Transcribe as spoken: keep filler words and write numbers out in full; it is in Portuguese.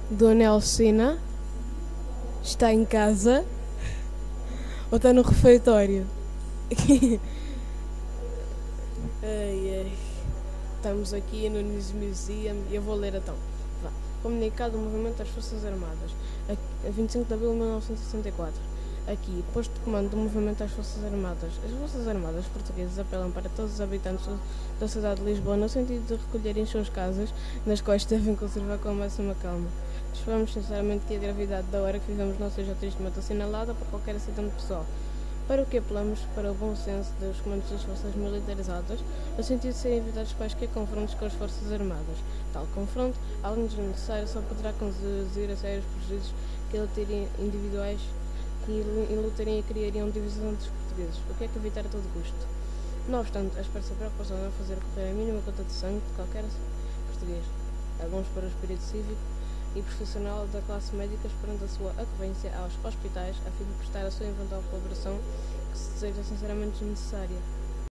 Dona Alcina está em casa ou está no refeitório? Ai, ai. Estamos aqui no News Museum e eu vou ler então. Vá. Comunicado do Movimento das Forças Armadas, a vinte e cinco de abril de mil novecentos e sessenta e quatro. Aqui, posto de comando do Movimento das Forças Armadas. As Forças Armadas portuguesas apelam para todos os habitantes da cidade de Lisboa no sentido de recolherem suas casas, nas quais devem conservar com a máxima calma. Esperamos sinceramente que a gravidade da hora que vivemos não seja tristemente assinalada para qualquer acidente pessoal. Para o que apelamos para o bom senso dos comandos das forças militarizadas, no sentido de serem evitados quaisquer confrontos com as forças armadas. Tal confronto, além de necessário, só poderá conduzir a sérios prejuízos que lutarem individuais e lutarem e criariam divisão entre os portugueses, o que é que evitar a todo custo. Não obstante, expressa a preocupação de não fazer correr a mínima gota de sangue de qualquer português. Alguns para o espírito cívico e profissional da classe médica, esperando a sua ocorrência aos hospitais a fim de prestar a sua eventual colaboração que se seja sinceramente necessária.